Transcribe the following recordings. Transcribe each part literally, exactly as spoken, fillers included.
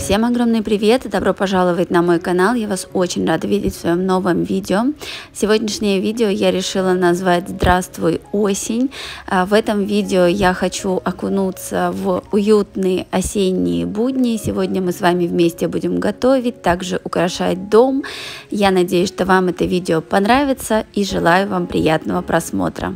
Всем огромный привет и добро пожаловать на мой канал. Я вас очень рада видеть в своем новом видео. Сегодняшнее видео я решила назвать «Здравствуй, осень». В этом видео я хочу окунуться в уютные осенние будни. Сегодня мы с вами вместе будем готовить, также украшать дом. Я надеюсь, что вам это видео понравится и желаю вам приятного просмотра.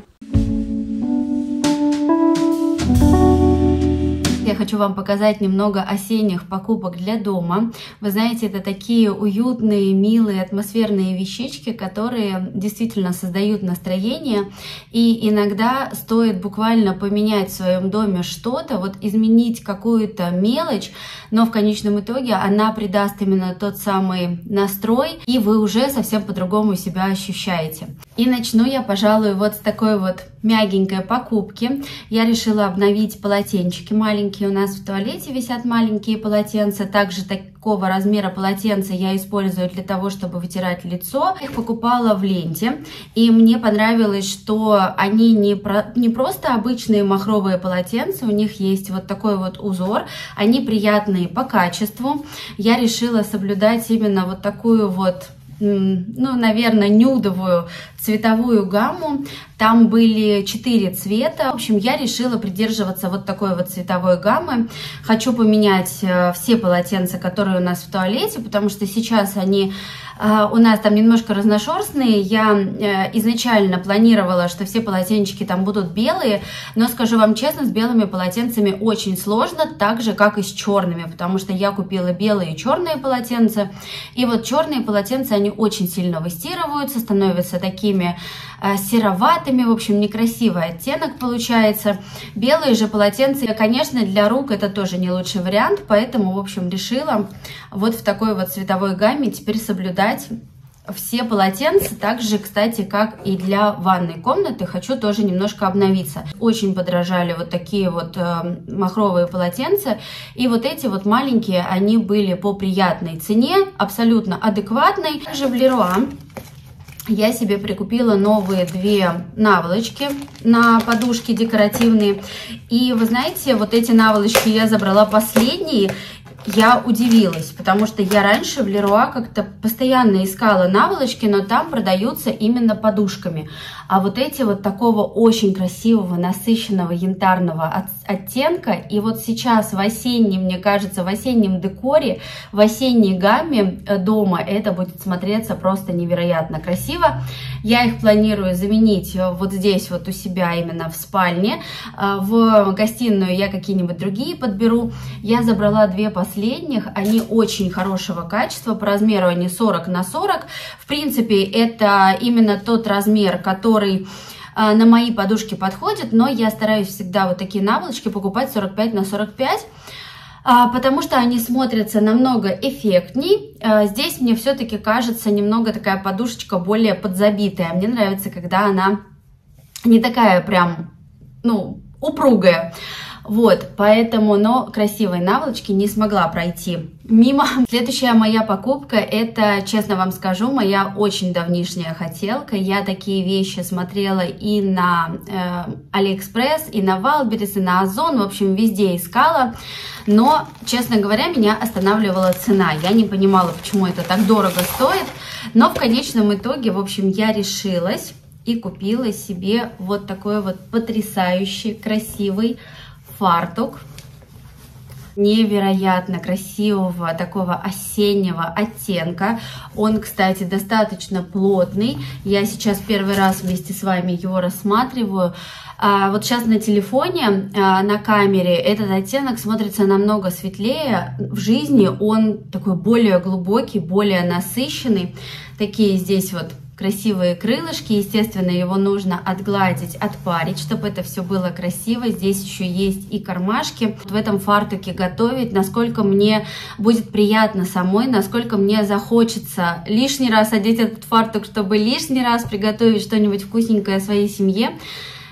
Я хочу вам показать немного осенних покупок для дома. Вы знаете, это такие уютные, милые, атмосферные вещички, которые действительно создают настроение. И иногда стоит буквально поменять в своем доме что-то, вот изменить какую-то мелочь, но в конечном итоге она придаст именно тот самый настрой, и вы уже совсем по-другому себя ощущаете. И начну я, пожалуй, вот с такой вот мягенькой покупки. Я решила обновить полотенчики маленькие. У нас в туалете висят маленькие полотенца. Также такого размера полотенца я использую для того, чтобы вытирать лицо. Их покупала в ленте. И мне понравилось, что они не, про... не просто обычные махровые полотенца. У них есть вот такой вот узор. Они приятные по качеству. Я решила соблюдать именно вот такую вот, ну, наверное, нюдовую цветовую гамму. Там были четыре цвета. В общем, я решила придерживаться вот такой вот цветовой гаммы. Хочу поменять все полотенца, которые у нас в туалете, потому что сейчас они у нас там немножко разношерстные. Я изначально планировала, что все полотенчики там будут белые, но скажу вам честно, с белыми полотенцами очень сложно, так же, как и с черными, потому что я купила белые и черные полотенца, и вот черные полотенца, они очень сильно выстирываются, становятся такими сероватыми, в общем, некрасивый оттенок получается. Белые же полотенца, конечно, для рук это тоже не лучший вариант, поэтому, в общем, решила вот в такой вот цветовой гамме теперь соблюдать все полотенца, так же, кстати, как и для ванной комнаты. Хочу тоже немножко обновиться. Очень подорожали вот такие вот э, махровые полотенца. И вот эти вот маленькие, они были по приятной цене, абсолютно адекватной. Также в Леруа я себе прикупила новые две наволочки на подушки декоративные. И вы знаете, вот эти наволочки я забрала последние. Я удивилась, потому что я раньше в Леруа как-то постоянно искала наволочки, но там продаются именно подушками. А вот эти вот такого очень красивого, насыщенного янтарного оттенка. И вот сейчас в осеннем, мне кажется, в осеннем декоре, в осенней гамме дома это будет смотреться просто невероятно красиво. Я их планирую заменить вот здесь вот у себя именно в спальне. В гостиную я какие-нибудь другие подберу. Я забрала две последних, они очень хорошего качества, по размеру они сорок на сорок. В принципе, это именно тот размер, который на мои подушки подходит, но я стараюсь всегда вот такие наволочки покупать сорок пять на сорок пять. Потому что они смотрятся намного эффектней. Здесь мне все-таки кажется немного такая подушечка более подзабитая. Мне нравится, когда она не такая прям, ну, упругая. Вот, поэтому, но красивой наволочки не смогла пройти мимо. Следующая моя покупка, это, честно вам скажу, моя очень давнишняя хотелка. Я такие вещи смотрела и на э, Алиэкспресс, и на Вайлдберрис, и на Озон, в общем, везде искала. Но, честно говоря, меня останавливала цена. Я не понимала, почему это так дорого стоит. Но в конечном итоге, в общем, я решилась и купила себе вот такой вот потрясающий, красивый фартук невероятно красивого такого осеннего оттенка. Он, кстати, достаточно плотный. Я сейчас первый раз вместе с вами его рассматриваю. А вот сейчас на телефоне, а, на камере этот оттенок смотрится намного светлее. В жизни он такой более глубокий, более насыщенный. Такие здесь вот красивые крылышки, естественно, его нужно отгладить, отпарить, чтобы это все было красиво. Здесь еще есть и кармашки. В этом фартуке готовить, насколько мне будет приятно самой, насколько мне захочется лишний раз одеть этот фартук, чтобы лишний раз приготовить что-нибудь вкусненькое своей семье.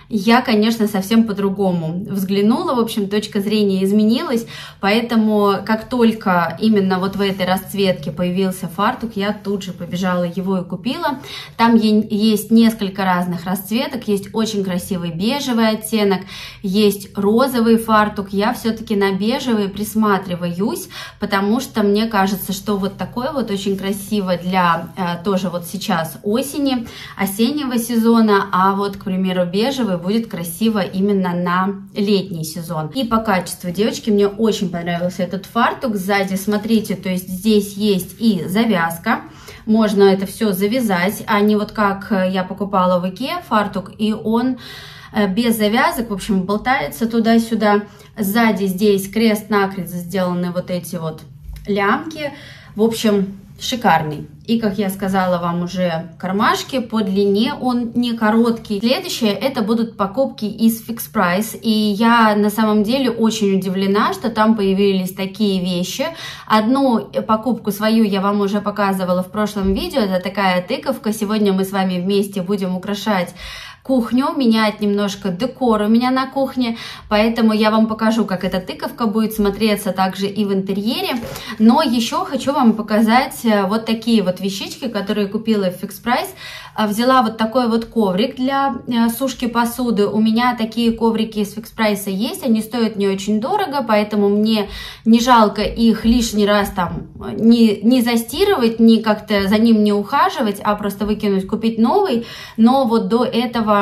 я, конечно, совсем по-другому взглянула, в общем, точка зрения изменилась, поэтому как только именно вот в этой расцветке появился фартук, я тут же побежала его и купила. Там есть несколько разных расцветок, есть очень красивый бежевый оттенок, есть розовый фартук. Я все-таки на бежевый присматриваюсь, потому что мне кажется, что вот такой вот очень красиво для э, тоже вот сейчас осени, осеннего сезона, а вот, к примеру, бежевый будет красиво именно на летний сезон. И по качеству, девочки, мне очень понравился этот фартук. Сзади, смотрите, то есть здесь есть и завязка, можно это все завязать, а не вот как я покупала в Икее фартук, и он без завязок, в общем, болтается туда-сюда. Сзади здесь крест-накрест сделаны вот эти вот лямки, в общем, шикарный. И, как я сказала вам уже, кармашки по длине, он не короткий. Следующее, это будут покупки из Fix Price. И я на самом деле очень удивлена, что там появились такие вещи. Одну покупку свою я вам уже показывала в прошлом видео. Это такая тыковка. Сегодня мы с вами вместе будем украшать кухню, менять немножко декор у меня на кухне, поэтому я вам покажу, как эта тыковка будет смотреться также и в интерьере. Но еще хочу вам показать вот такие вот вещички, которые купила в Fix Price. Взяла вот такой вот коврик для сушки посуды. У меня такие коврики из Fix Price есть, они стоят не очень дорого, поэтому мне не жалко их лишний раз там не, не застирывать, не как-то за ним не ухаживать, а просто выкинуть, купить новый. Но вот до этого,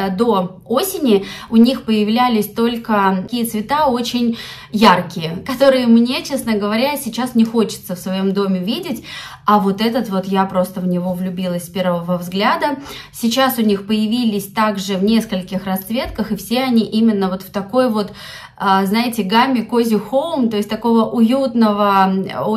до осени у них появлялись только такие цвета очень яркие, которые мне, честно говоря, сейчас не хочется в своем доме видеть. А вот этот вот, я просто в него влюбилась с первого взгляда. Сейчас у них появились также в нескольких расцветках, и все они именно вот в такой вот, знаете, гамме Cozy Home, то есть такого уютного,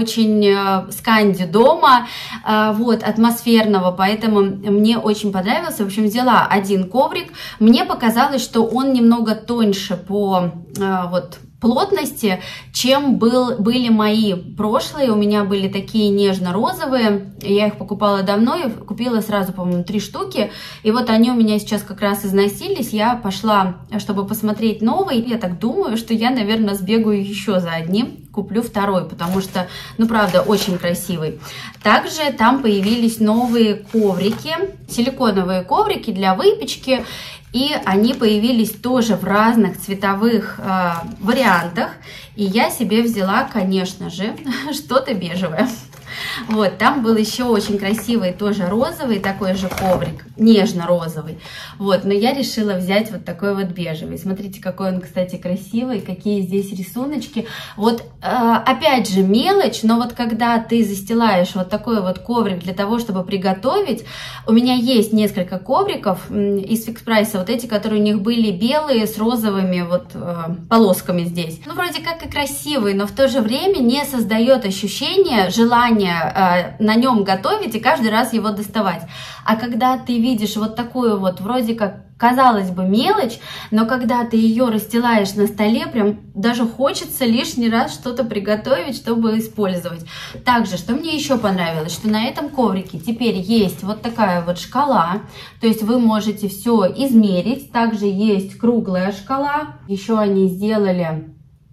очень сканди дома, вот, атмосферного, поэтому мне очень понравился. В общем, взяла один коврик, мне показалось, что он немного тоньше по вот плотности, чем был, были мои прошлые. У меня были такие нежно-розовые, я их покупала давно, и купила сразу, по-моему, три штуки, и вот они у меня сейчас как раз износились. Я пошла, чтобы посмотреть новый. Я так думаю, что я, наверное, сбегаю еще за одним, куплю второй, потому что, ну, правда, очень красивый. Также там появились новые коврики, силиконовые коврики для выпечки. И они появились тоже в разных цветовых э, вариантах. И я себе взяла, конечно же, что-то бежевое. Вот, там был еще очень красивый, тоже розовый такой же коврик, нежно-розовый. Вот, но я решила взять вот такой вот бежевый. Смотрите, какой он, кстати, красивый, какие здесь рисуночки. Вот, э, опять же, мелочь, но вот когда ты застилаешь вот такой вот коврик для того, чтобы приготовить, у меня есть несколько ковриков из Fix Price, вот эти, которые у них были белые с розовыми вот э, полосками здесь. Ну, вроде как и красивый, но в то же время не создает ощущение, желания на нем готовить и каждый раз его доставать. А когда ты видишь вот такую вот, вроде как, казалось бы, мелочь, но когда ты ее расстилаешь на столе, прям даже хочется лишний раз что-то приготовить, чтобы использовать. Также, что мне еще понравилось, что на этом коврике теперь есть вот такая вот шкала, то есть вы можете все измерить. Также есть круглая шкала, еще они сделали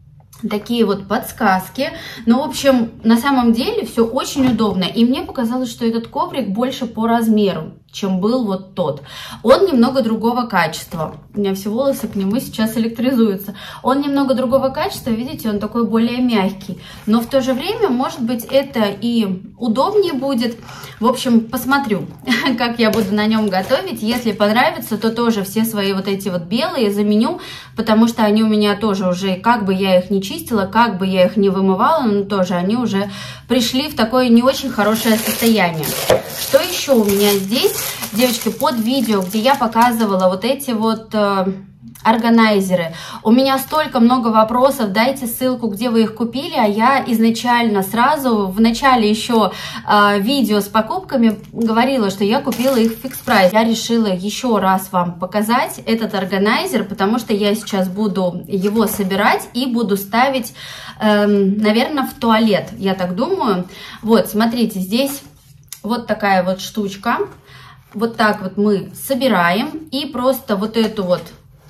такие вот подсказки. Ну, в общем, на самом деле все очень удобно. И мне показалось, что этот коврик больше по размеру, чем был вот тот. Он немного другого качества. У меня все волосы к нему сейчас электризуются. Он немного другого качества, видите, он такой более мягкий. Но в то же время, может быть, это и удобнее будет. В общем, посмотрю, как я буду на нем готовить. Если понравится, то тоже все свои вот эти вот белые заменю, потому что они у меня тоже уже, как бы я их не чистила, как бы я их не вымывала, но тоже они уже пришли в такое не очень хорошее состояние. Что еще у меня здесь? Девочки, под видео, где я показывала вот эти вот э, органайзеры, у меня столько много вопросов, дайте ссылку, где вы их купили, а я изначально сразу, в начале еще э, видео с покупками говорила, что я купила их в Fix Price. Я решила еще раз вам показать этот органайзер, потому что я сейчас буду его собирать и буду ставить, э, наверное, в туалет, я так думаю. Вот, смотрите, здесь вот такая вот штучка. Вот так вот мы собираем и просто вот эту вот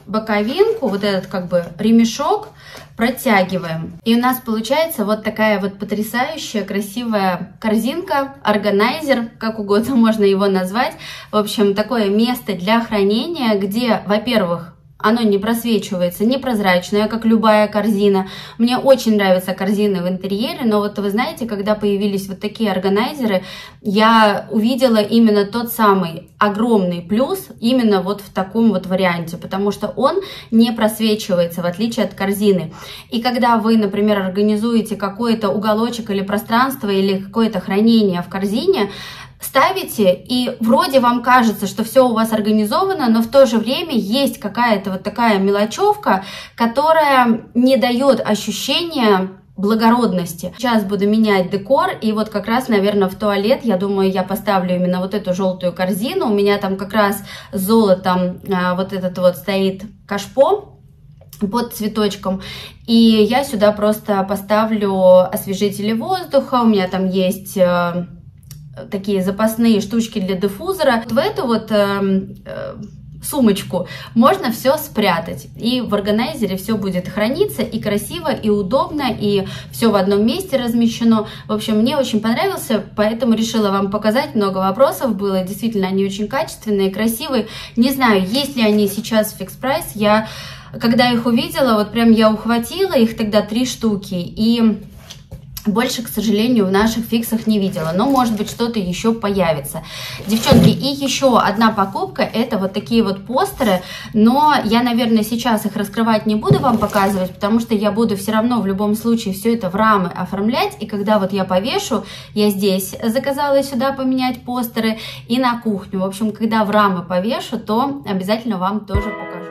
боковинку, вот этот как бы ремешок, протягиваем. И у нас получается вот такая вот потрясающая, красивая корзинка, органайзер, как угодно можно его назвать. В общем, такое место для хранения, где, во-первых, оно не просвечивается, непрозрачное, как любая корзина. Мне очень нравятся корзины в интерьере, но вот вы знаете, когда появились вот такие органайзеры, я увидела именно тот самый огромный плюс именно вот в таком вот варианте, потому что он не просвечивается, в отличие от корзины. И когда вы, например, организуете какой-то уголочек или пространство, или какое-то хранение в корзине, ставите, и вроде вам кажется, что все у вас организовано, но в то же время есть какая-то вот такая мелочевка, которая не дает ощущения благородности. Сейчас буду менять декор, и вот как раз, наверное, в туалет, я думаю, я поставлю именно вот эту желтую корзину. У меня там как раз с золотом а, вот этот вот стоит кашпо под цветочком, и я сюда просто поставлю освежители воздуха. У меня там есть а, такие запасные штучки для диффузора. В эту вот э, э, сумочку можно все спрятать, и в органайзере все будет храниться и красиво, и удобно, и все в одном месте размещено. В общем, мне очень понравился, поэтому решила вам показать. Много вопросов было, действительно, они очень качественные, красивые. Не знаю, есть ли они сейчас в Fix Price. Я, когда их увидела, вот прям я ухватила их тогда три штуки, и больше, к сожалению, в наших фиксах не видела, но, может быть, что-то еще появится. Девчонки, и еще одна покупка, это вот такие вот постеры, но я, наверное, сейчас их раскрывать не буду вам показывать, потому что я буду все равно в любом случае все это в рамы оформлять, и когда вот я повешу, я здесь заказала сюда поменять постеры и на кухню. В общем, когда в рамы повешу, то обязательно вам тоже покажу.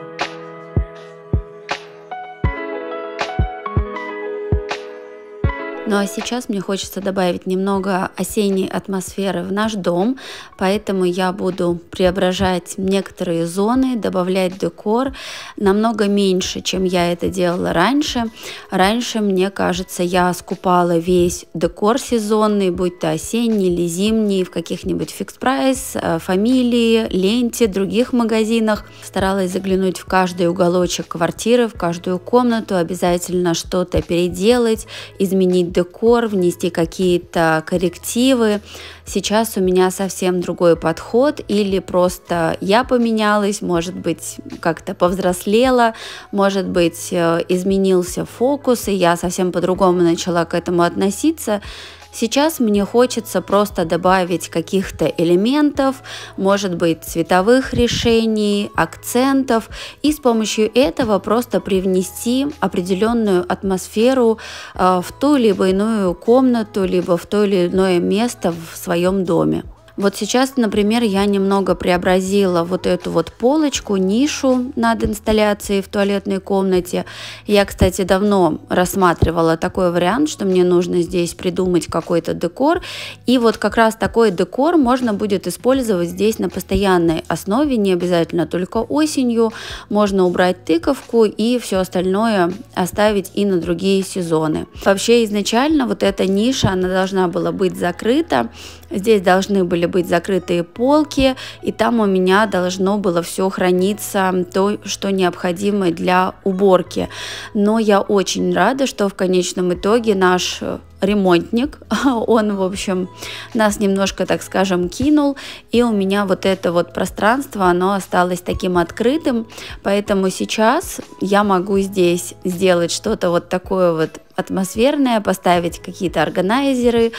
Ну а сейчас мне хочется добавить немного осенней атмосферы в наш дом, поэтому я буду преображать некоторые зоны, добавлять декор намного меньше, чем я это делала раньше. Раньше, мне кажется, я скупала весь декор сезонный, будь то осенний или зимний, в каких-нибудь Fix Price, Фамилии, Ленте, других магазинах. Старалась заглянуть в каждый уголочек квартиры, в каждую комнату, обязательно что-то переделать, изменить декор, внести какие-то коррективы. Сейчас у меня совсем другой подход, или просто я поменялась, может быть, как-то повзрослела, может быть, изменился фокус, и я совсем по-другому начала к этому относиться. Сейчас мне хочется просто добавить каких-то элементов, может быть, цветовых решений, акцентов, и с помощью этого просто привнести определенную атмосферу э, в ту либо иную комнату, либо в то или иное место в своем доме. Вот сейчас, например, я немного преобразила вот эту вот полочку, нишу над инсталляцией в туалетной комнате. Я, кстати, давно рассматривала такой вариант, что мне нужно здесь придумать какой-то декор. И вот как раз такой декор можно будет использовать здесь на постоянной основе, не обязательно только осенью. Можно убрать тыковку и все остальное оставить и на другие сезоны. Вообще, изначально вот эта ниша, она должна была быть закрыта. Здесь должны были быть закрытые полки, и там у меня должно было все храниться, то, что необходимо для уборки. Но я очень рада, что в конечном итоге наш ремонтник, он, в общем, нас немножко, так скажем, кинул, и у меня вот это вот пространство, оно осталось таким открытым, поэтому сейчас я могу здесь сделать что-то вот такое вот атмосферное, поставить какие-то органайзеры,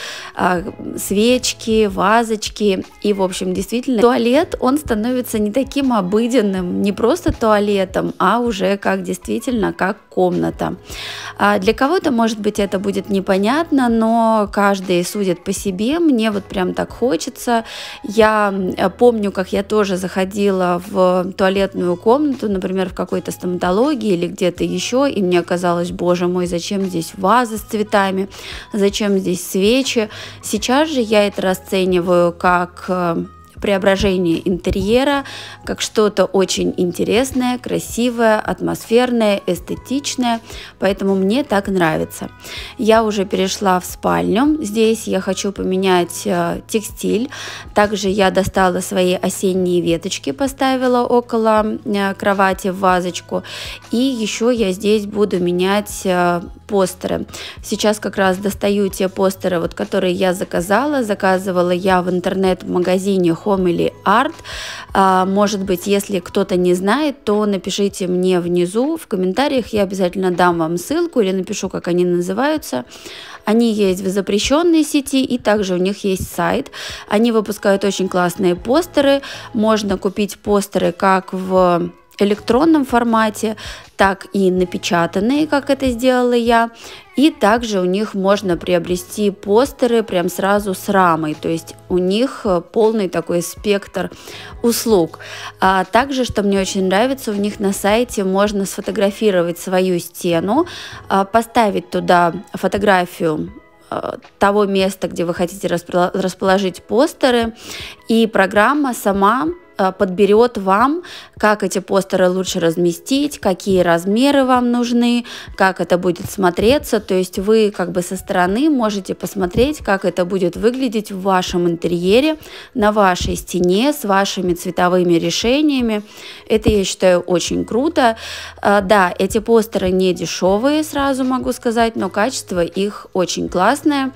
свечки, вазочки, и, в общем, действительно, туалет, он становится не таким обыденным, не просто туалетом, а уже как действительно, как комната. Для кого-то, может быть, это будет непонятно, но каждый судит по себе. Мне вот прям так хочется. Я помню, как я тоже заходила в туалетную комнату, например, в какой-то стоматологии или где-то еще, и мне казалось, боже мой, зачем здесь вазы с цветами, зачем здесь свечи. Сейчас же я это расцениваю как преображение интерьера, как что-то очень интересное, красивое, атмосферное, эстетичное, поэтому мне так нравится. Я уже перешла в спальню, здесь я хочу поменять текстиль, также я достала свои осенние веточки, поставила около кровати в вазочку, и еще я здесь буду менять постеры. Сейчас как раз достаю те постеры, вот, которые я заказала. Заказывала я в интернет-магазине Homely Art. А, может быть, если кто-то не знает, то напишите мне внизу в комментариях, я обязательно дам вам ссылку или напишу, как они называются. Они есть в запрещенной сети, и также у них есть сайт. Они выпускают очень классные постеры. Можно купить постеры как в электронном формате, так и напечатанные, как это сделала я. И также у них можно приобрести постеры прям сразу с рамой, то есть у них полный такой спектр услуг. А также, что мне очень нравится, у них на сайте можно сфотографировать свою стену, поставить туда фотографию того места, где вы хотите расположить постеры, и программа сама подберет вам, как эти постеры лучше разместить, какие размеры вам нужны, как это будет смотреться. То есть вы как бы со стороны можете посмотреть, как это будет выглядеть в вашем интерьере, на вашей стене, с вашими цветовыми решениями. Это, я считаю, очень круто. Да, эти постеры не дешевые, сразу могу сказать, но качество их очень классное.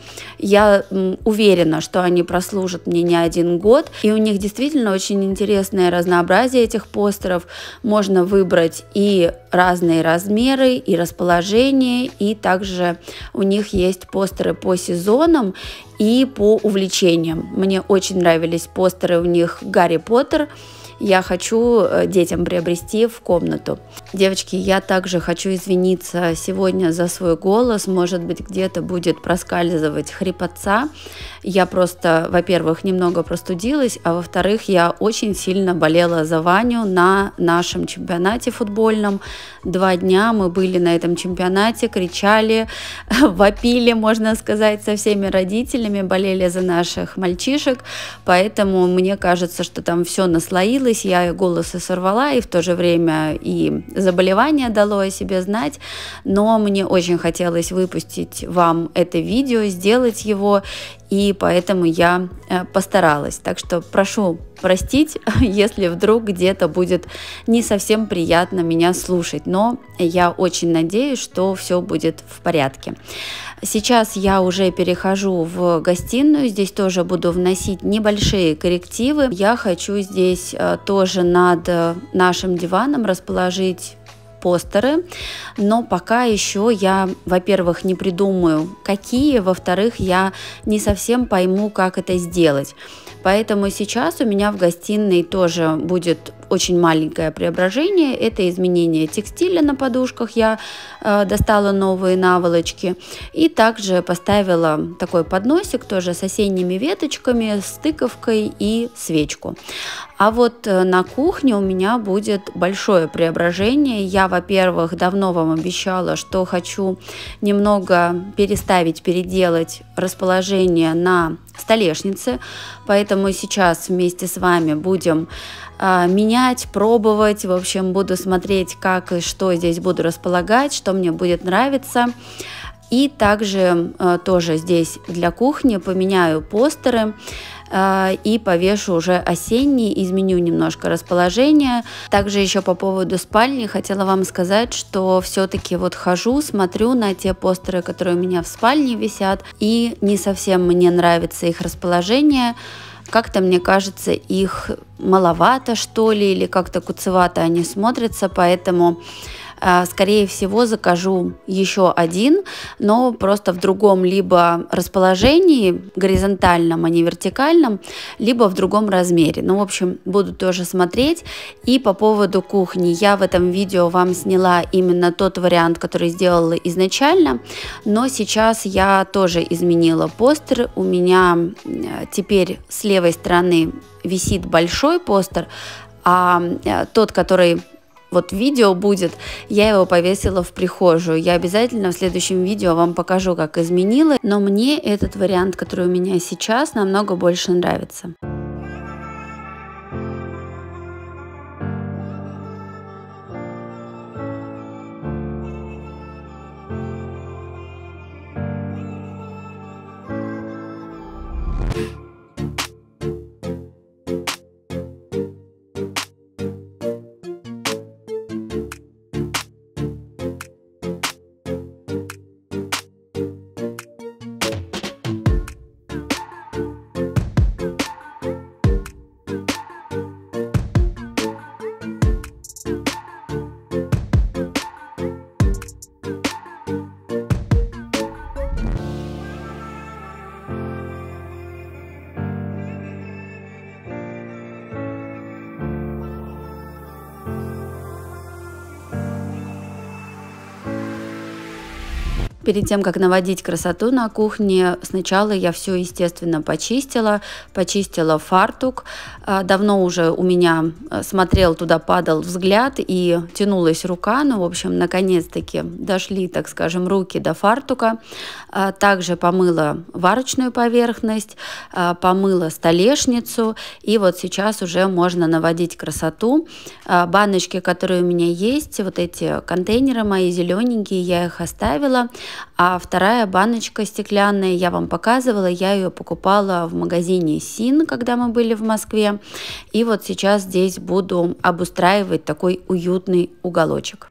Я уверена, что они прослужат мне не один год, и у них действительно очень интересно Интересное разнообразие этих постеров. Можно выбрать и разные размеры, и расположение, и также у них есть постеры по сезонам и по увлечениям. Мне очень нравились постеры у них Гарри Поттер. Я хочу детям приобрести в комнату. Девочки, я также хочу извиниться сегодня за свой голос. Может быть, где-то будет проскальзывать хрипотца. Я просто, во-первых, немного простудилась, а во-вторых, я очень сильно болела за Ваню на нашем чемпионате футбольном. Два дня мы были на этом чемпионате, кричали, вопили, можно сказать, со всеми родителями, болели за наших мальчишек, поэтому мне кажется, что там все наслоилось, я голос и сорвала, и в то же время и заболевание дало о себе знать, но мне очень хотелось выпустить вам это видео, сделать его, и поэтому я постаралась. Так что прошу простить, если вдруг где-то будет не совсем приятно меня слушать, но я очень надеюсь, что все будет в порядке. Сейчас я уже перехожу в гостиную, здесь тоже буду вносить небольшие коррективы. Я хочу здесь тоже над нашим диваном расположить постеры, но пока еще я, во-первых, не придумаю, какие, во-вторых, я не совсем пойму, как это сделать. Поэтому сейчас у меня в гостиной тоже будет очень маленькое преображение. Это изменение текстиля на подушках. Я э, достала новые наволочки. И также поставила такой подносик тоже с осенними веточками, с тыковкой и свечку. А вот на кухне у меня будет большое преображение. Я, во-первых, давно вам обещала, что хочу немного переставить, переделать расположение на столешнице. Поэтому сейчас вместе с вами будем э, менять, пробовать. В общем, буду смотреть, как и что здесь буду располагать, что мне будет нравиться. И также э, тоже здесь для кухни поменяю постеры э, и повешу уже осенние, изменю немножко расположение. Также еще по поводу спальни хотела вам сказать, что все-таки вот хожу, смотрю на те постеры, которые у меня в спальне висят, и не совсем мне нравится их расположение. Как-то, мне кажется, их маловато, что ли, или как-то куцевато они смотрятся, поэтому скорее всего закажу еще один, но просто в другом либо расположении, горизонтальном, а не вертикальном, либо в другом размере. Ну, в общем, буду тоже смотреть. И по поводу кухни, я в этом видео вам сняла именно тот вариант, который сделала изначально, но сейчас я тоже изменила постер. У меня теперь с левой стороны висит большой постер, а тот, который вот видео будет, я его повесила в прихожую. Я обязательно в следующем видео вам покажу, как изменила, но мне этот вариант, который у меня сейчас, намного больше нравится. Перед тем, как наводить красоту на кухне, сначала я все, естественно, почистила, почистила фартук. Давно уже у меня смотрел туда, падал взгляд и тянулась рука, ну, в общем, наконец-таки дошли, так скажем, руки до фартука. Также помыла варочную поверхность, помыла столешницу, и вот сейчас уже можно наводить красоту. Баночки, которые у меня есть, вот эти контейнеры мои зелененькие, я их оставила. А вторая баночка стеклянная, я вам показывала, я ее покупала в магазине Син, когда мы были в Москве. И вот сейчас здесь буду обустраивать такой уютный уголочек.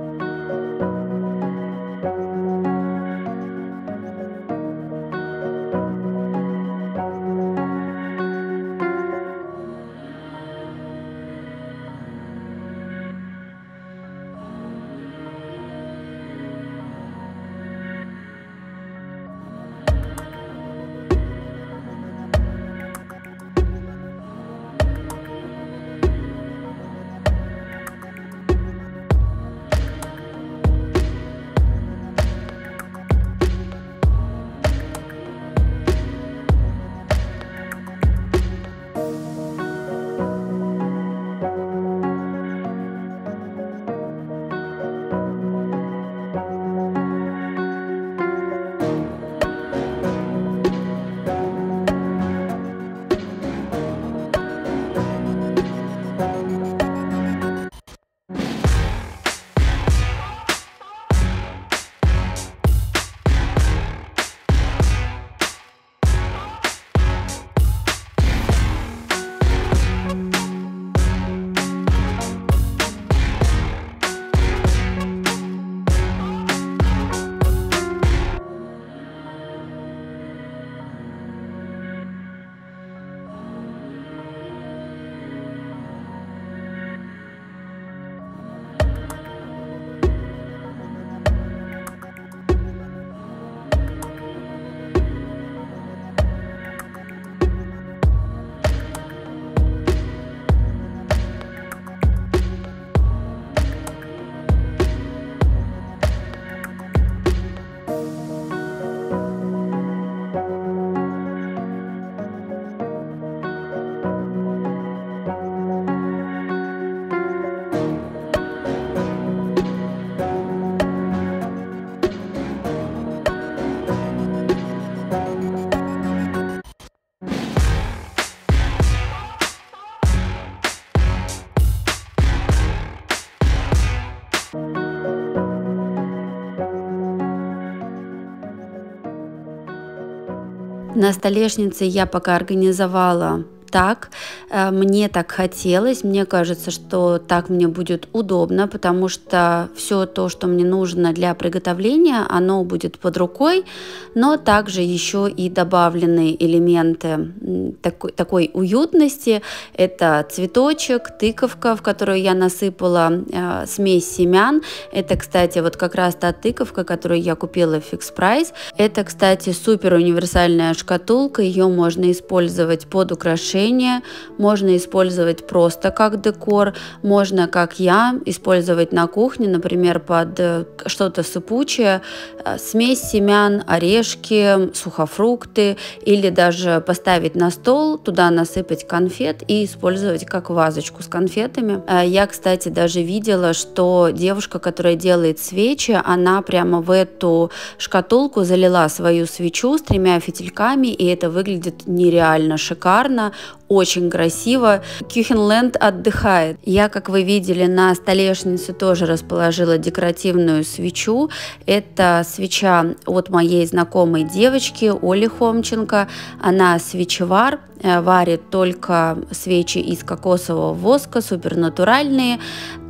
На столешнице я пока организовала так, мне так хотелось, мне кажется, что так мне будет удобно, потому что все то, что мне нужно для приготовления, оно будет под рукой, но также еще и добавлены элементы такой, такой уютности. Это цветочек, тыковка, в которую я насыпала э, смесь семян. Это, кстати, вот как раз та тыковка, которую я купила в Fix Price. Это, кстати, супер универсальная шкатулка, ее можно использовать под украшение, можно использовать просто как декор, можно, как я, использовать на кухне, например, под что-то сыпучее, смесь семян, орешки, сухофрукты, или даже поставить на стол, туда насыпать конфет и использовать как вазочку с конфетами. Я, кстати, даже видела, что девушка, которая делает свечи, она прямо в эту шкатулку залила свою свечу с тремя фитильками, и это выглядит нереально шикарно, очень красиво. Кюхенленд отдыхает. Я, как вы видели, на столешнице тоже расположила декоративную свечу. Это свеча от моей знакомой девочки Оли Хомченко. Она свечевар, варит только свечи из кокосового воска, супернатуральные.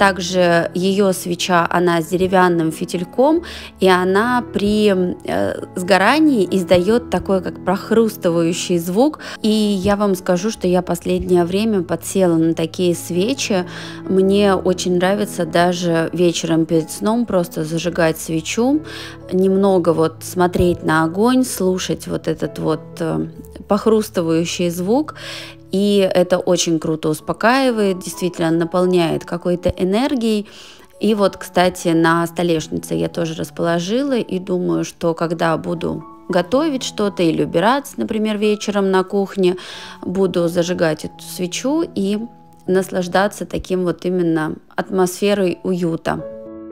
Также ее свеча, она с деревянным фитильком, и она при сгорании издает такой как прохрустывающий звук. И я вам скажу, что я последнее время подсела на такие свечи. Мне очень нравится даже вечером перед сном просто зажигать свечу, немного вот смотреть на огонь, слушать вот этот вот похрустывающий звук. И это очень круто успокаивает, действительно наполняет какой-то энергией. И вот, кстати, на столешнице я тоже расположила и думаю, что когда буду готовить что-то или убираться, например, вечером на кухне, буду зажигать эту свечу и наслаждаться таким вот именно атмосферой уюта.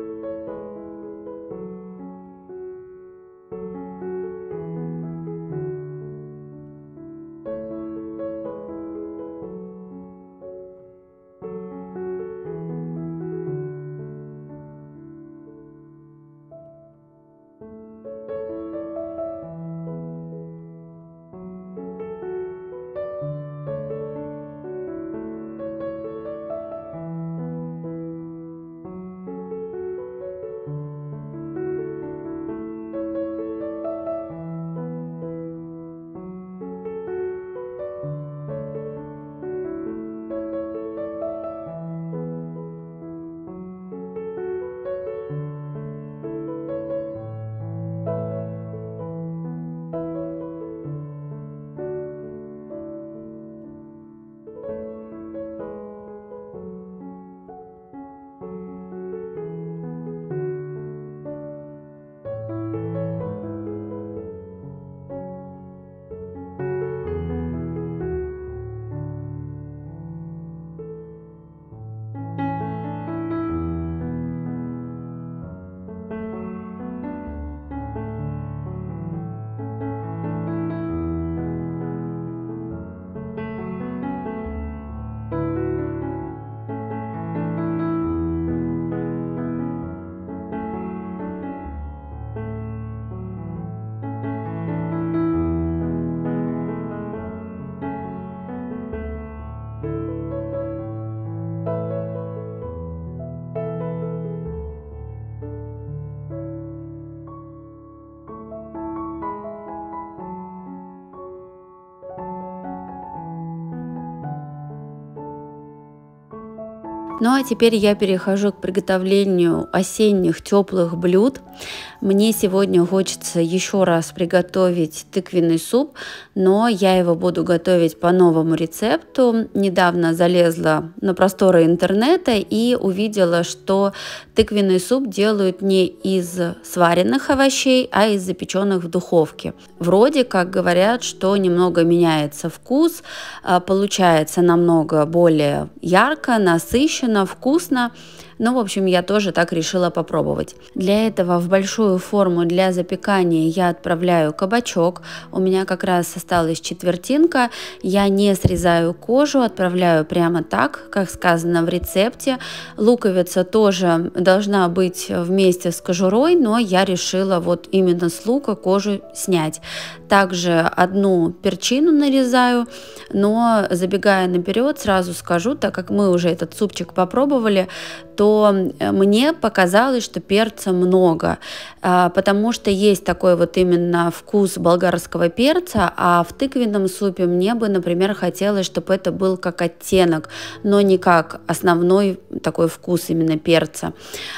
Ну а теперь я перехожу к приготовлению осенних теплых блюд. Мне сегодня хочется еще раз приготовить тыквенный суп, но я его буду готовить по новому рецепту. Недавно залезла на просторы интернета и увидела, что тыквенный суп делают не из сваренных овощей, а из запеченных в духовке. Вроде как говорят, что немного меняется вкус, получается намного более ярко, насыщенно, вкусно. Ну, в общем, я тоже так решила попробовать. Для этого в большую форму для запекания я отправляю кабачок. У меня как раз осталась четвертинка. Я не срезаю кожу, отправляю прямо так, как сказано в рецепте. Луковица тоже должна быть вместе с кожурой, но я решила вот именно с лука кожу снять. Также одну перчину нарезаю, но забегая наперед, сразу скажу, так как мы уже этот супчик попробовали, то мне показалось, что перца много, потому что есть такой вот именно вкус болгарского перца, а в тыквенном супе мне бы, например, хотелось, чтобы это был как оттенок, но не как основной такой вкус именно перца.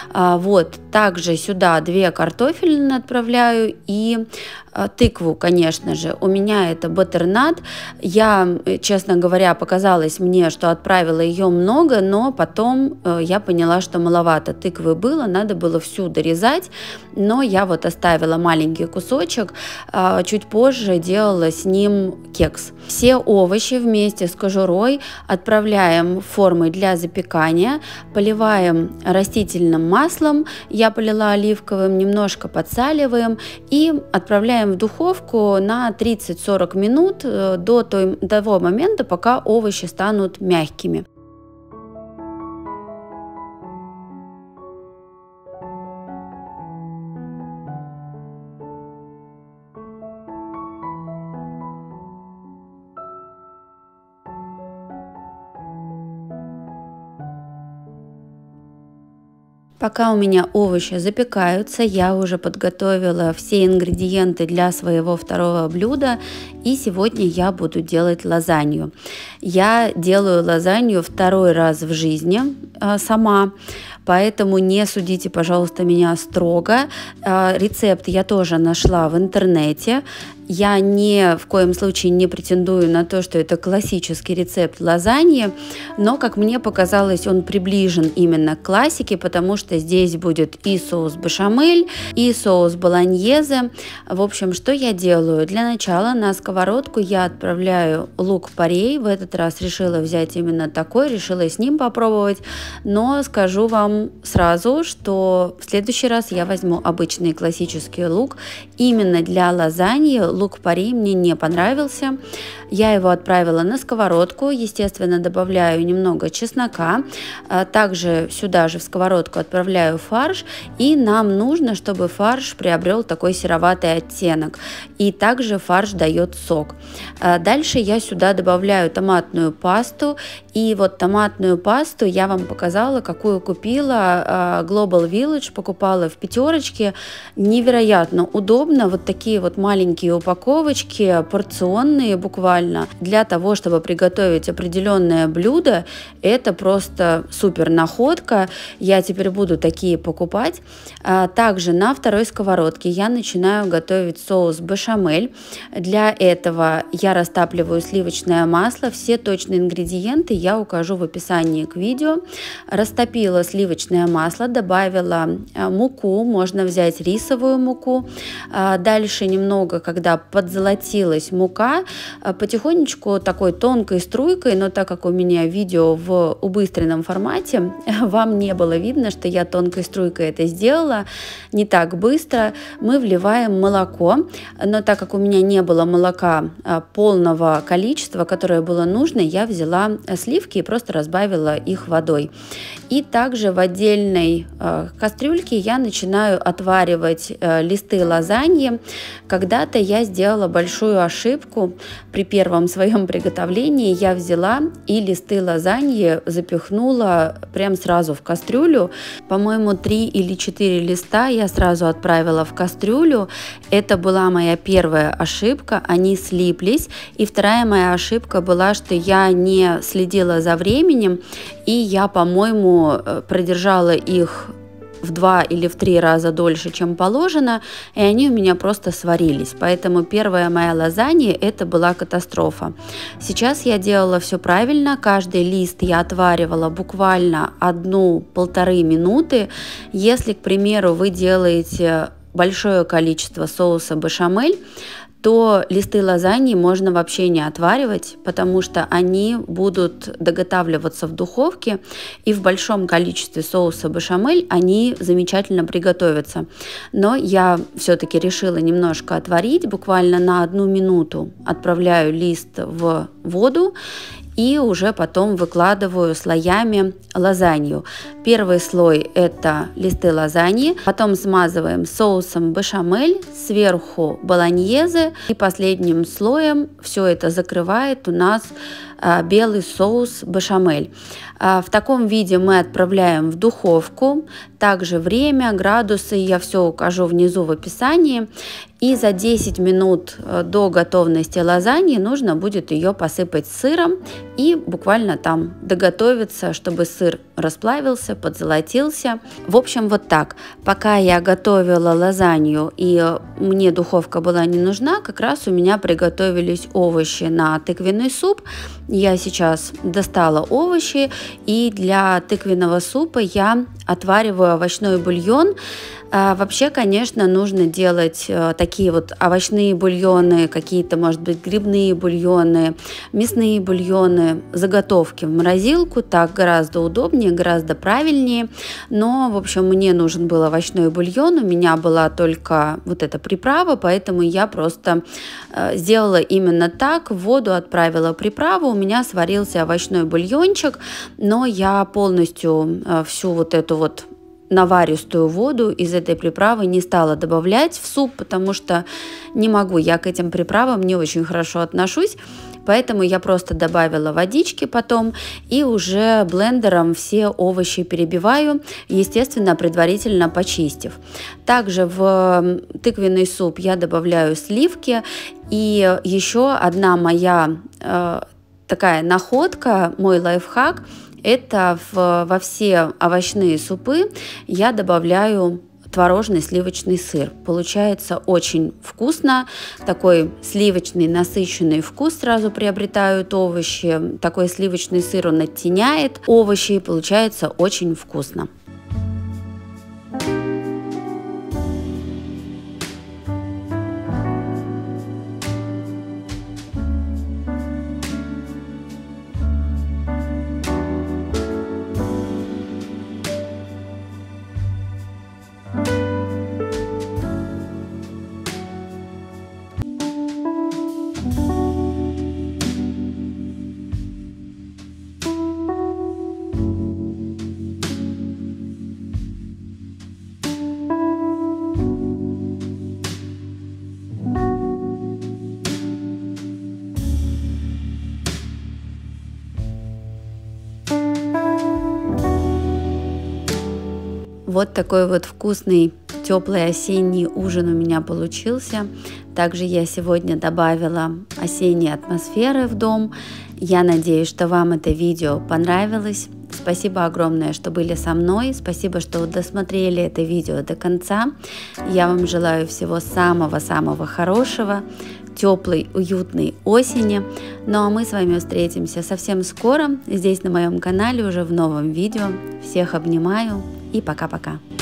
Вот, также сюда две картофелины отправляю и тыкву, конечно же. У меня это баттернат. Я, честно говоря, показалось мне, что отправила ее много, но потом я поняла, что маловато тыквы было, надо было всю дорезать, но я вот оставила маленький кусочек, чуть позже делала с ним кекс. Все овощи вместе с кожурой отправляем в формы для запекания, поливаем растительным маслом, я полила оливковым, немножко подсаливаем и отправляем в духовку на тридцать-сорок минут до того момента, пока овощи станут мягкими. Пока у меня овощи запекаются, я уже подготовила все ингредиенты для своего второго блюда, и сегодня я буду делать лазанью. Я делаю лазанью второй раз в жизни сама, поэтому не судите, пожалуйста, меня строго. Рецепт я тоже нашла в интернете. Я ни в коем случае не претендую на то, что это классический рецепт лазаньи, но, как мне показалось, он приближен именно к классике, потому что здесь будет и соус бешамель, и соус болоньезе. В общем, что я делаю? Для начала на сковородку я отправляю лук-порей. В этот раз решила взять именно такой, решила с ним попробовать, но скажу вам сразу, что в следующий раз я возьму обычный классический лук. Именно для лазаньи лук-порей мне не понравился. Я его отправила на сковородку, естественно, добавляю немного чеснока. Также сюда же в сковородку отправляю фарш, и нам нужно, чтобы фарш приобрел такой сероватый оттенок. И также фарш дает сок. Дальше я сюда добавляю томатную пасту, и вот томатную пасту я вам показала, какую купила. Global Village покупала в пятерочке. Невероятно удобно, вот такие вот маленькие упаковочки, порционные буквально, для того, чтобы приготовить определенное блюдо. Это просто супер находка. Я теперь буду такие покупать. Также на второй сковородке я начинаю готовить соус бешамель. Для этого я растапливаю сливочное масло. Все точные ингредиенты я укажу в описании к видео. Растопила сливочное масло, добавила муку, можно взять рисовую муку. Дальше немного, когда подзолотилась мука, потихонечку такой тонкой струйкой, но так как у меня видео в убыстренном формате, вам не было видно, что я тонкой струйкой это сделала, не так быстро, мы вливаем молоко, но так как у меня не было молока полного количества, которое было нужно, я взяла сливки и просто разбавила их водой. И также в отдельной кастрюльке я начинаю отваривать листы лазаньи. Когда-то я сделала большую ошибку. При первом своем приготовлении я взяла и листы лазаньи запихнула прям сразу в кастрюлю. По-моему, три или четыре листа я сразу отправила в кастрюлю. Это была моя первая ошибка. Они слиплись. И вторая моя ошибка была, что я не следила за временем, и я, по-моему, продержала их в два или в три раза дольше, чем положено, и они у меня просто сварились. Поэтому первая моя лазанья это была катастрофа. Сейчас я делала все правильно. Каждый лист я отваривала буквально одну-полторы минуты. Если, к примеру, вы делаете большое количество соуса бешамель, то листы лазаньи можно вообще не отваривать, потому что они будут доготавливаться в духовке, и в большом количестве соуса бешамель они замечательно приготовятся. Но я все-таки решила немножко отварить, буквально на одну минуту отправляю лист в воду, и уже потом выкладываю слоями лазанью. Первый слой это листы лазаньи, потом смазываем соусом бешамель, сверху болоньезе, и последним слоем все это закрывает у нас белый соус бешамель. В таком виде мы отправляем в духовку. Также время, градусы я все укажу внизу в описании. И за десять минут до готовности лазаньи нужно будет ее посыпать сыром и буквально там доготовиться, чтобы сыр расплавился, подзолотился. В общем, вот так. Пока я готовила лазанью и мне духовка была не нужна, как раз у меня приготовились овощи на тыквенный суп. Я сейчас достала овощи, и для тыквенного супа я отвариваю овощной бульон. А вообще, конечно, нужно делать а, такие вот овощные бульоны, какие-то, может быть, грибные бульоны, мясные бульоны, заготовки в морозилку. Так гораздо удобнее, гораздо правильнее. Но, в общем, мне нужен был овощной бульон, у меня была только вот эта приправа, поэтому я просто а, сделала именно так, в воду отправила приправу, у меня сварился овощной бульончик, но я полностью а, всю вот эту вот наваристую воду из этой приправы не стала добавлять в суп, потому что не могу, я к этим приправам не очень хорошо отношусь, поэтому я просто добавила водички потом и уже блендером все овощи перебиваю, естественно, предварительно почистив. Также в тыквенный суп я добавляю сливки, и еще одна моя э, такая находка, мой лайфхак, это в, во все овощные супы я добавляю творожный сливочный сыр. Получается очень вкусно, такой сливочный насыщенный вкус сразу приобретают овощи, такой сливочный сыр он оттеняет овощи и получается очень вкусно. Вот такой вот вкусный теплый осенний ужин у меня получился. Также я сегодня добавила осенней атмосферы в дом. Я надеюсь, что вам это видео понравилось. Спасибо огромное, что были со мной. Спасибо, что досмотрели это видео до конца. Я вам желаю всего самого-самого хорошего, теплой, уютной осени. Ну а мы с вами встретимся совсем скоро здесь на моем канале уже в новом видео. Всех обнимаю и пока-пока.